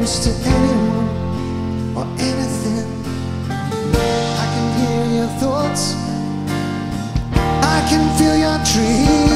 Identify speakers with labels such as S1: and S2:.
S1: close to anyone or anything. I can hear your thoughts, I can feel your dreams.